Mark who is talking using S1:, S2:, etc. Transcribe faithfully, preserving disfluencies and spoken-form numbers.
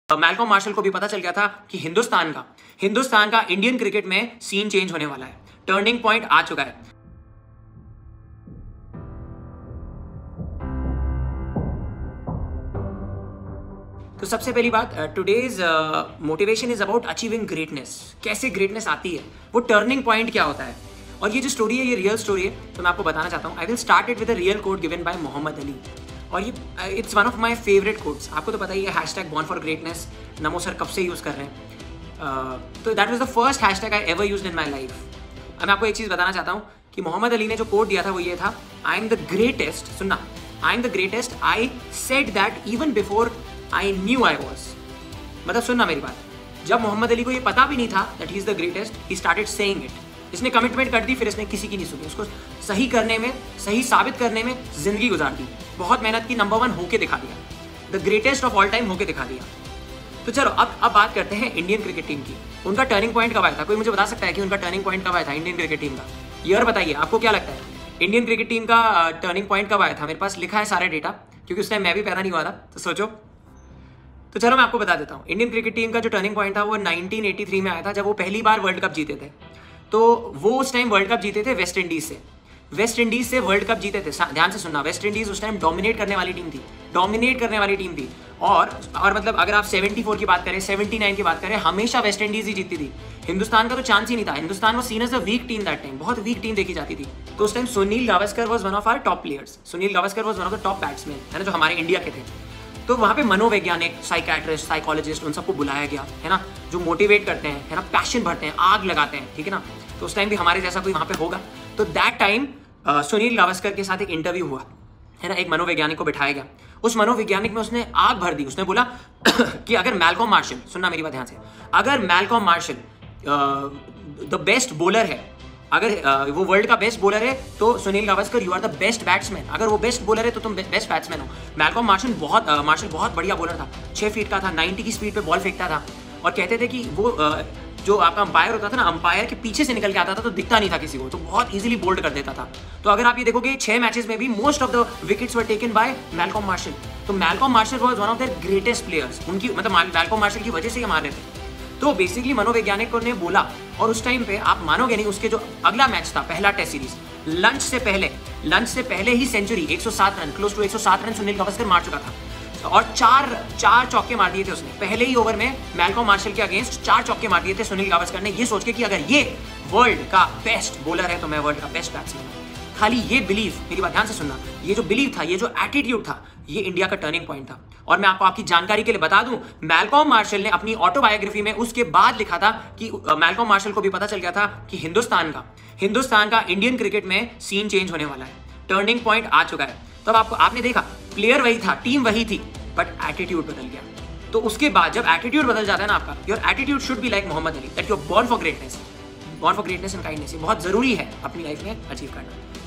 S1: Malcolm martial को भी पता चल गया था कि हिंदुस्तान का हिंदुस्तान का इंडियन क्रिकेट में सीन चेंज होने वाला है, टर्निंग पॉइंट आ चुका है। तो सबसे पहली बात, today's motivation is about achieving greatness. कैसे ग्रेटनेस आती है, वो टर्निंग पॉइंट क्या होता है, और ये जो स्टोरी है ये रियल स्टोरी है, तो मैं आपको बताना चाहता हूँ। I will start it with a real quote given by Muhammad Ali, और ये it's one of my favourite quotes. आपको तो पता ही है hashtag born for greatness Namo sir कब से यूज़ कर रहे हैं, uh, तो that was the first hashtag I ever used in my life. अब मैं आपको एक चीज़ बताना चाहता हूँ कि मोहम्मद अली ने जो कोट दिया था वो ये था, आई एम द ग्रेटेस्ट, सुनना, I am the greatest, I said that even before I knew I was. मतलब सुनना मेरी बात, जब मोहम्मद अली को ये पता भी नहीं था that he is the greatest, he started saying it. इसने कमिटमेंट कर दी, फिर इसने किसी की नहीं सुनी, उसको सही करने में, सही साबित करने में जिंदगी गुजार दी, बहुत मेहनत की, नंबर वन होके दिखा दिया, the greatest of all time होके दिखा दिया। तो चलो अब अब बात करते हैं इंडियन क्रिकेट टीम की। उनका टर्निंग पॉइंट कब आया था? कोई मुझे बता सकता है कि उनका टर्निंग पॉइंट कब आया था इंडियन क्रिकेट टीम का? ईयर बताइए, आपको क्या लगता है इंडियन क्रिकेट टीम का टर्निंग पॉइंट कब आया था? मेरे पास लिखा है सारे डेटा, क्योंकि उस टाइम मैं भी पैदा नहीं हुआ था, तो सोचो। तो चलो मैं आपको बता देता हूँ, इंडियन क्रिकेट टीम का जो टर्निंग पॉइंट था वो नाइनटीन एटी थ्री में आया था, जब वो पहली बार वर्ल्ड कप जीते थे। तो वो उस टाइम वर्ल्ड कप जीते थे वेस्ट इंडीज से, वेस्ट इंडीज से वर्ल्ड कप जीते थे। ध्यान से सुनना, वेस्ट इंडीज उस टाइम डोमिनेट करने वाली टीम थी, डोमिनेट करने वाली टीम थी। और और मतलब अगर आप चौहत्तर की बात करें, उन्यासी की बात करें, हमेशा वेस्ट इंडीज ही जीतती थी। हिंदुस्तान का तो चांस ही नहीं था। हिंदुस्तान वो seen as a weak team that time, बहुत वीक टीम देखी जाती थी। तो उस time Sunil Gavaskar was one of our top players, Sunil Gavaskar was one of the top batsman, है ना, जो हमारे इंडिया के थे। तो वहाँ पे मनोवैज्ञानिक, साइकेट्रिस्ट, साइकोलॉजिस्ट, उन सबको बुलाया गया, है ना, जो मोटिवेट करते हैं, है ना, पैशन भरते हैं, आग लगाते हैं, ठीक है ना। तो उस टाइम भी हमारे जैसा कोई वहाँ पे होगा। तो दैट टाइम सुनील गावस्कर के साथ एक इंटरव्यू हुआ, है ना, एक मनोवैज्ञानिक को बिठाया गया। उस मनोवैज्ञानिक में उसने आग भर दी। उसने बोला कि अगर मैल्कॉम मार्शल, सुनना मेरी बात ध्यान से, अगर Malcolm Marshall the best bowler है, अगर uh, वो वर्ल्ड का बेस्ट बॉलर है, तो Sunil Gavaskar you are the best batsman. अगर वो बेस्ट बॉलर है तो तुम बेस्ट बैट्समैन हो। मैल्कॉम मार्शल बहुत uh, मार्शल बहुत बढ़िया बॉलर था, छः फीट का था, नाइन्टी की स्पीड पे बॉल फेंकता था, और कहते थे कि वो uh, जो आपका अंपायर होता था ना, अंपायर के पीछे से निकल के आता था तो दिखता नहीं था किसी को, तो बहुत इजीली बोल्ड कर देता था। तो अगर आप ये देखोगे छह मैचेस में भी most of the wickets were taken by Malcolm Marshall. तो Malcolm Marshall was one of their greatest players, उनकी मतलब मैल्कॉम मार्शल की वजह से ही हमारे थे। तो बेसिकली मनोवैज्ञानिक ने बोला, और उस टाइम पे आप मानोगे नहीं, उसके जो अगला मैच था, पहला टेस्ट सीरीज, लंच से पहले लंच से पहले ही सेंचुरी, एक सौ सात रन, क्लोज टू एक सौ सात रन सुनील गावस्कर मार चुका था, और चार चार चौके मार दिए थे उसने। पहले ही ओवर में मैल्कॉम मार्शल के अगेंस्ट चार चौके मार दिए थे सुनील गावस्कर ने, ये सोच के कि अगर ये वर्ल्ड का बेस्ट बॉलर है तो मैं वर्ल्ड का बेस्ट बैट्समैन हूँ। खाली ये बिलीव, मेरी बात ध्यान से सुनना, ये जो बिलीव था, ये जो एटीट्यूड था, ये इंडिया का टर्निंग पॉइंट था। और मैं आपको आपकी जानकारी के लिए बता दूं, मैल्कॉम मार्शल ने अपनी ऑटोबायोग्राफी में उसके बाद लिखा था कि मैल्कॉम मार्शल को भी पता चल गया था कि हिंदुस्तान का हिंदुस्तान का इंडियन क्रिकेट में सीन चेंज होने वाला है, टर्निंग पॉइंट आ चुका है। तब आपको आपने देखा, प्लेयर वही था, टीम वही थी, बट एटीट्यूड बदल गया। तो उसके बाद जब एटीट्यूड बदल जाता है ना आपका, your attitude should be like Muhammad Ali, that you are born for greatness, born for greatness and kindness. ये बहुत जरूरी है अपनी लाइफ में अचीव करना।